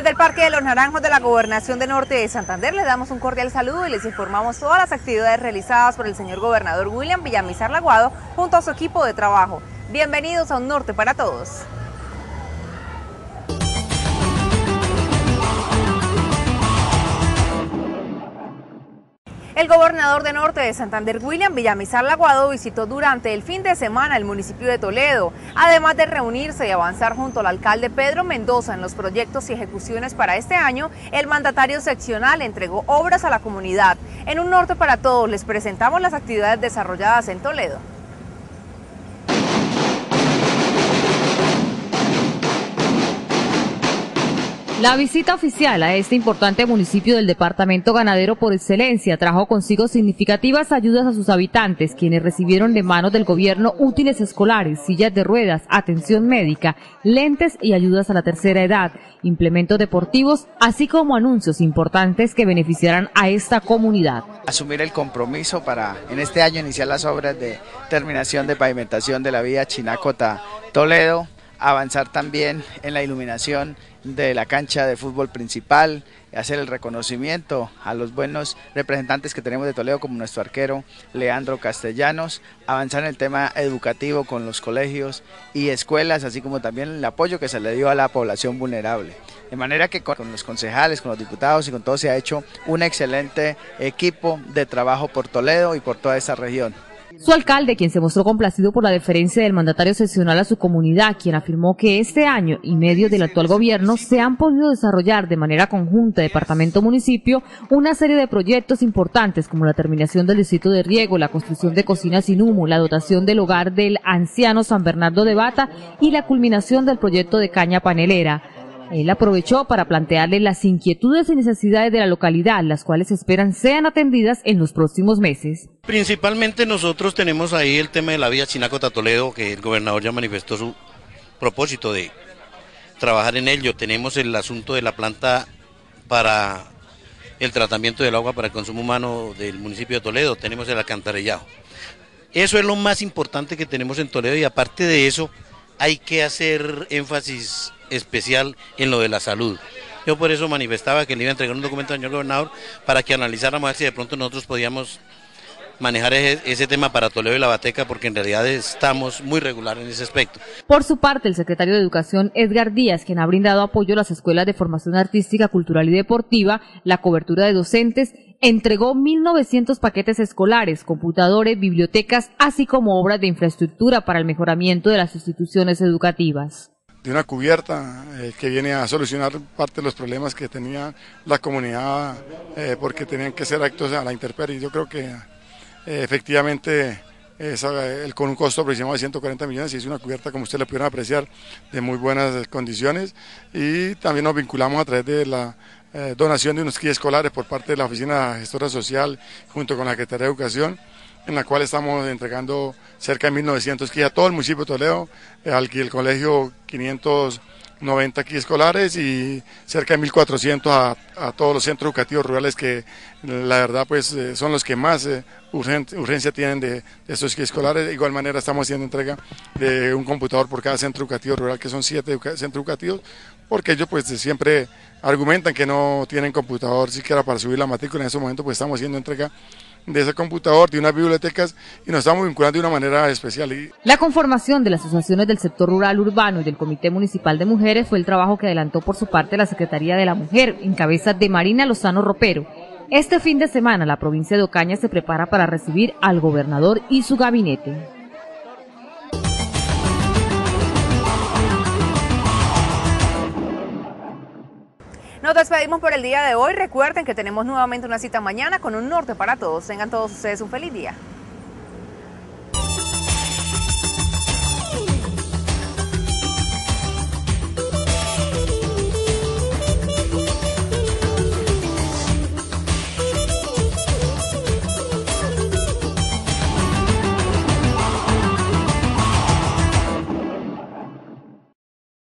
Desde el Parque de los Naranjos de la Gobernación de Norte de Santander les damos un cordial saludo y les informamos todas las actividades realizadas por el señor gobernador William Villamizar Laguado junto a su equipo de trabajo. Bienvenidos a Un Norte para Todos. El gobernador de Norte de Santander, William Villamizar Laguado, visitó durante el fin de semana el municipio de Toledo, además de reunirse y avanzar junto al alcalde Pedro Mendoza en los proyectos y ejecuciones para este año. El mandatario seccional entregó obras a la comunidad. En Un Norte para Todos les presentamos las actividades desarrolladas en Toledo. La visita oficial a este importante municipio del departamento ganadero por excelencia trajo consigo significativas ayudas a sus habitantes, quienes recibieron de manos del gobierno útiles escolares, sillas de ruedas, atención médica, lentes y ayudas a la tercera edad, implementos deportivos, así como anuncios importantes que beneficiarán a esta comunidad. Asumir el compromiso para en este año iniciar las obras de terminación de pavimentación de la vía Chinacota-Toledo, avanzar también en la iluminación de la cancha de fútbol principal, hacer el reconocimiento a los buenos representantes que tenemos de Toledo como nuestro arquero Leandro Castellanos, avanzar en el tema educativo con los colegios y escuelas, así como también el apoyo que se le dio a la población vulnerable. De manera que con los concejales, con los diputados y con todo se ha hecho un excelente equipo de trabajo por Toledo y por toda esta región. Su alcalde, quien se mostró complacido por la deferencia del mandatario seccional a su comunidad, quien afirmó que este año y medio del actual gobierno se han podido desarrollar de manera conjunta departamento-municipio una serie de proyectos importantes como la terminación del distrito de riego, la construcción de cocinas sin humo, la dotación del hogar del anciano San Bernardo de Bata y la culminación del proyecto de caña panelera. Él aprovechó para plantearle las inquietudes y necesidades de la localidad, las cuales esperan sean atendidas en los próximos meses. Principalmente nosotros tenemos ahí el tema de la vía Chinacota-Toledo, que el gobernador ya manifestó su propósito de trabajar en ello. Tenemos el asunto de la planta para el tratamiento del agua para el consumo humano del municipio de Toledo, tenemos el alcantarillado. Eso es lo más importante que tenemos en Toledo y aparte de eso hay que hacer énfasis especial en lo de la salud. Yo por eso manifestaba que le iba a entregar un documento al señor gobernador para que analizáramos a ver si de pronto nosotros podíamos manejar ese tema para Toledo y la Bateca, porque en realidad estamos muy regular en ese aspecto. Por su parte, el secretario de Educación, Edgar Díaz, quien ha brindado apoyo a las escuelas de formación artística, cultural y deportiva, la cobertura de docentes, entregó 1.900 paquetes escolares, computadores, bibliotecas, así como obras de infraestructura para el mejoramiento de las instituciones educativas. De una cubierta que viene a solucionar parte de los problemas que tenía la comunidad porque tenían que ser actos a la intemperie. Yo creo que efectivamente con un costo aproximado de 140 millones y es una cubierta, como ustedes lo pudieron apreciar, de muy buenas condiciones, y también nos vinculamos a través de la donación de unos kits escolares por parte de la Oficina Gestora Social junto con la Secretaría de Educación, en la cual estamos entregando cerca de 1.900 kits a todo el municipio de Toledo, al colegio 590 kits escolares y cerca de 1.400 a todos los centros educativos rurales que la verdad pues son los que más urgencia tienen de estos kits escolares. De igual manera estamos haciendo entrega de un computador por cada centro educativo rural, que son 7 centros educativos, porque ellos pues siempre argumentan que no tienen computador siquiera para subir la matrícula. En ese momento pues estamos haciendo entrega de ese computador, de unas bibliotecas, y nos estamos vinculando de una manera especial. La conformación de las asociaciones del sector rural urbano y del Comité Municipal de Mujeres fue el trabajo que adelantó por su parte la Secretaría de la Mujer, en cabeza de Marina Lozano Ropero. Este fin de semana la provincia de Ocaña se prepara para recibir al gobernador y su gabinete. Nos despedimos por el día de hoy. Recuerden que tenemos nuevamente una cita mañana con Un Norte para Todos. Tengan todos ustedes un feliz día.